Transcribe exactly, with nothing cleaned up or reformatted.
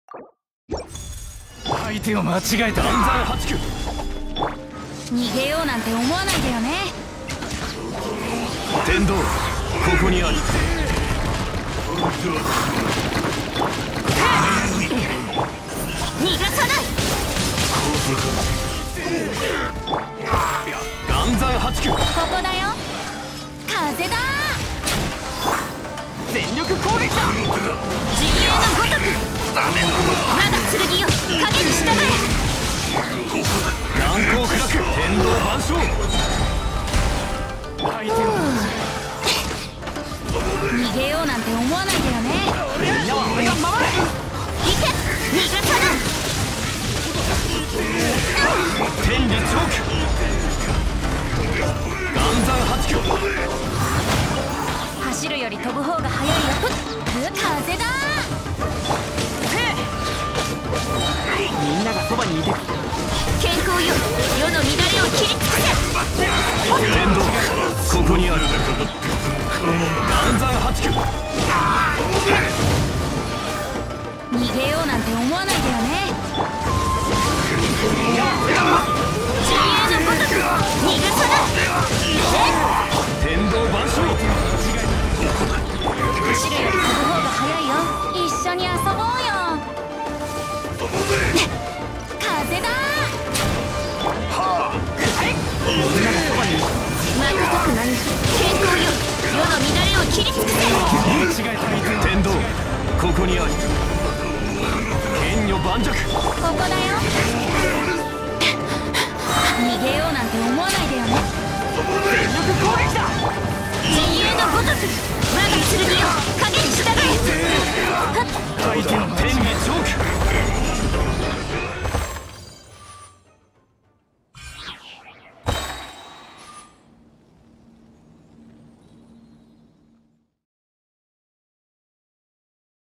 相手を間違えた。暗算はちきゅう。 逃げようなんて思わないでよね。 天道ここにあり。 逃がさない。 暗算はちきゅう。 ここだよ。風だ。 全力攻撃だ。 陣営のごとく。我が剣よ影に従え。 難攻不落。天道万象。 逃げようなんて思わないでよね。 みんなは俺が守れ。 行け。逃がさない。 天理チョーク。暗算はちきゅう。 走るより飛ぶ方が速いよ。風だ。 みんながそばにいて。 健康よ世の乱れを切り尽くせ。 天道ここにある。暗算はちきゅう。 逃げようなんて思わないでよね。陣営のごとく逃がさない。 天道万象。 走るより飛ぶ方が速いよ。一緒に遊ぼうよ。風だ。瞬く間に健康よ世の乱れを切り尽くせ。 天道ここにあり。剣女盤石。 ここだよ。逃げようなんて思わないでよね。 全力攻撃だ。 陣営のごとく我が剣よ影に従え。 天